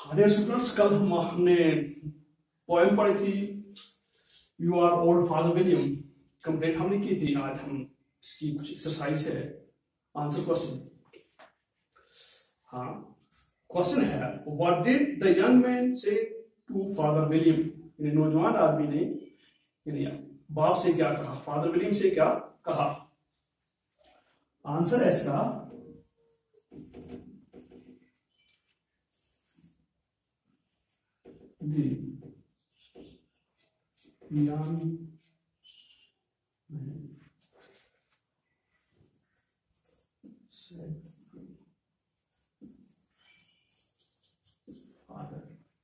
Dear students, कल हमने poem पढ़ी थी you are old Father William. Complete हमने की थी। आज हम इसकी कुछ एक्सरसाइज है, आंसर क्वेश्चन। हाँ, क्वेश्चन है what did the young man say to Father William. यानी नौजवान आदमी ने यानी बाप से क्या कहा, फादर विलियम से क्या कहा। आंसर है इसका the young man said father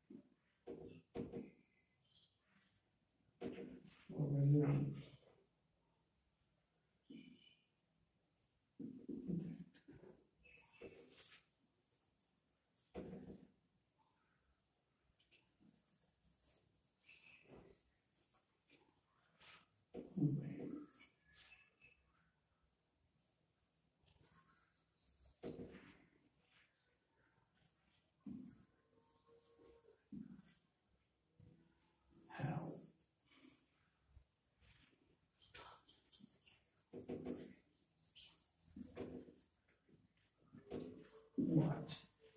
William what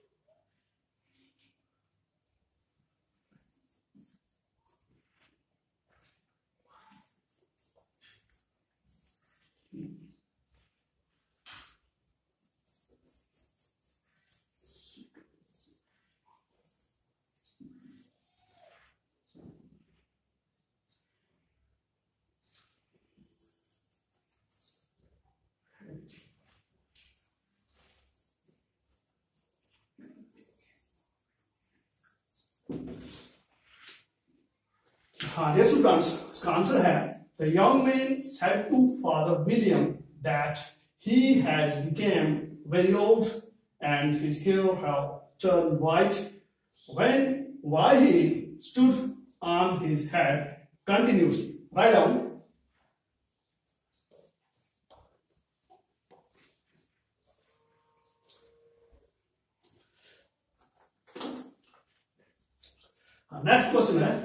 हाँ डियर स्टूडेंट्स, इसका आंसर है the young man said to Father William that he has become very old and his hair have turned white when while he stood on his head continuously. Write down next question है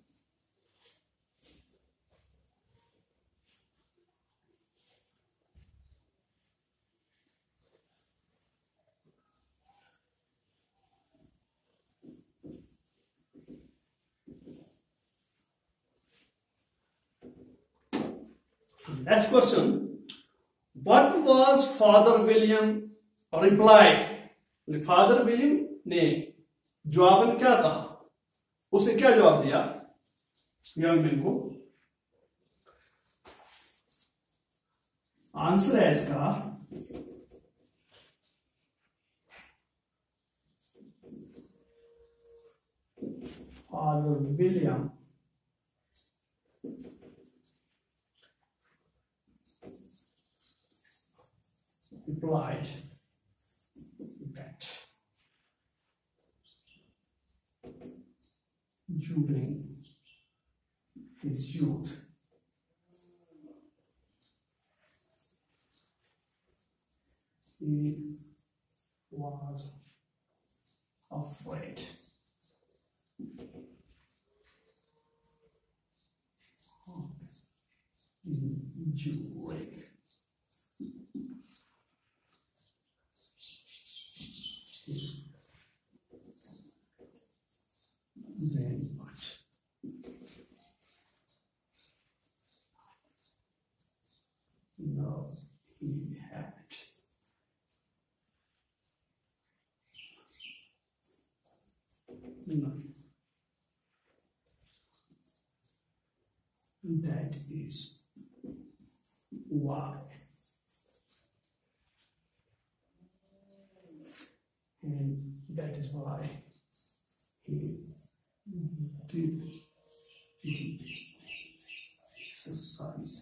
Next question. What was Father William reply? Father William ने जवाबन क्या कहा, उसने क्या जवाब दिया young man को। आंसर है इसका Father William replied that during his youth he was afraid of injuring very much. No, he had none. That is why. And that is why he did exercise.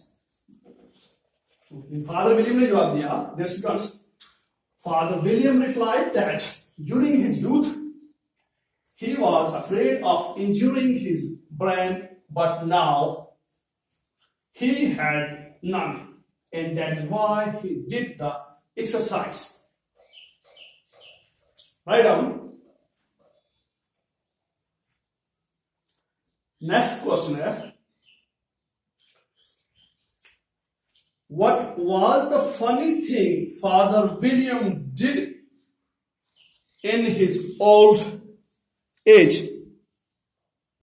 Father William ने जवाब दिया, dear students, Father William replied that during his youth he was afraid of injuring his brain, but now he had none, and that is why he did the exercise. Write down next question है, what was the funny thing Father William did in his old age?